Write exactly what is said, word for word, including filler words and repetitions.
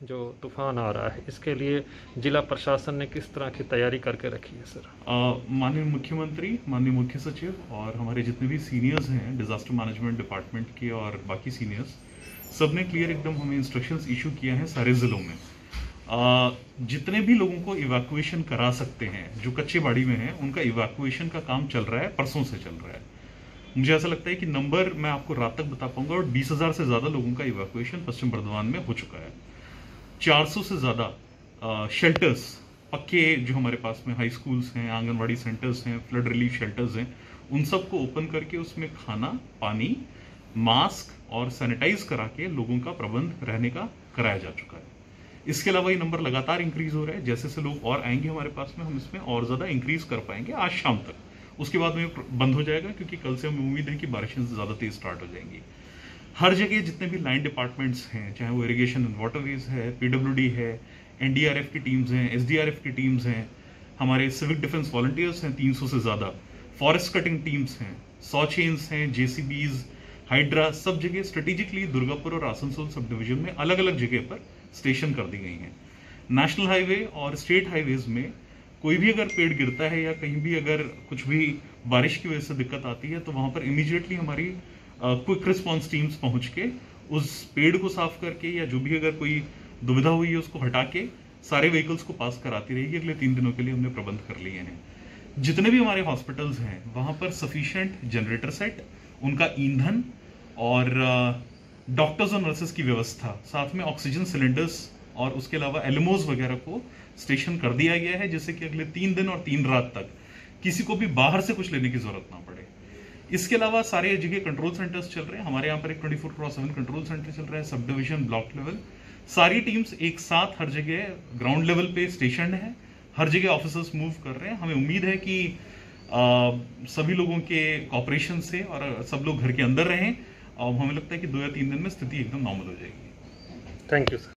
जो तूफान आ रहा है, इसके लिए जिला प्रशासन ने किस तरह की तैयारी करके रखी है सर? माननीय मुख्यमंत्री, माननीय मुख्य सचिव और हमारे जितने भी सीनियर्स हैं डिजास्टर मैनेजमेंट डिपार्टमेंट के और बाकी सीनियर्स, सब ने क्लियर एकदम हमें इंस्ट्रक्शंस इशू किया है सारे जिलों में। आ, जितने भी लोगों को इवैक्यूएशन करा सकते हैं जो कच्चे बाड़ी में हैं, उनका इवैक्यूएशन का काम चल रहा है, परसों से चल रहा है। मुझे ऐसा लगता है कि नंबर मैं आपको रात तक बता पाऊंगा, और बीस हजार से ज्यादा लोगों का इवैक्यूएशन पश्चिम बर्धमान में हो चुका है। चार सौ से ज्यादा शेल्टर्स पक्के जो हमारे पास में हाई स्कूल्स हैं, आंगनवाड़ी सेंटर्स हैं, फ्लड रिलीफ शेल्टर्स हैं, उन सबको ओपन करके उसमें खाना, पानी, मास्क और सैनिटाइज करा के लोगों का प्रबंध रहने का कराया जा चुका है। इसके अलावा ये नंबर लगातार इंक्रीज हो रहा है। जैसे जैसे लोग और आएंगे हमारे पास में, हम इसमें और ज्यादा इंक्रीज कर पाएंगे आज शाम तक। उसके बाद में बंद हो जाएगा, क्योंकि कल से हमें उम्मीद है कि बारिशें ज्यादा तेज स्टार्ट हो जाएंगी। हर जगह जितने भी लाइन डिपार्टमेंट्स हैं, चाहे वो इरिगेशन एंड वाटरवेज है, पीडब्ल्यूडी है, एनडीआरएफ की टीम्स हैं, एसडीआरएफ की टीम्स हैं, हमारे सिविक डिफेंस वॉलंटियर्स हैं तीन सौ से ज्यादा, फॉरेस्ट कटिंग टीम्स हैं, सौ चेन्स हैं, जेसीबीज, हाइड्रा, सब जगह स्ट्रेटेजिकली दुर्गापुर और आसनसोल सब डिवीजन में अलग अलग जगह पर स्टेशन कर दी गई हैं। नेशनल हाईवे और स्टेट हाईवेज में कोई भी अगर पेड़ गिरता है या कहीं भी अगर कुछ भी बारिश की वजह से दिक्कत आती है, तो वहां पर इमीडिएटली हमारी क्विक रिस्पॉन्स टीम्स पहुंच के उस पेड़ को साफ करके, या जो भी अगर कोई दुविधा हुई है उसको हटा के सारे व्हीकल्स को पास कराती रहेगी। अगले तीन दिनों के लिए हमने प्रबंध कर लिए हैं। जितने भी हमारे हॉस्पिटल्स हैं वहां पर सफिशिएंट जनरेटर सेट, उनका ईंधन और डॉक्टर्स और नर्सेस की व्यवस्था, साथ में ऑक्सीजन सिलेंडर्स और उसके अलावा एलएमओज वगैरह को स्टेशन कर दिया गया है, जिससे कि अगले तीन दिन और तीन रात तक किसी को भी बाहर से कुछ लेने की जरूरत ना पड़े। इसके अलावा सारे जगह कंट्रोल सेंटर्स चल रहे हैं। हमारे यहाँ पर एक twenty four cross seven control centre चल रहा है, सब डिवीजन, ब्लॉक लेवल, सारी टीम्स एक साथ हर जगह ग्राउंड लेवल पे स्टेशन है। हर जगह ऑफिसर्स मूव कर रहे हैं। हमें उम्मीद है कि आ, सभी लोगों के कॉपरेशन से और सब लोग घर के अंदर रहें, और हमें लगता है कि दो या तीन दिन में स्थिति एकदम नॉर्मल हो जाएगी। Thank you sir.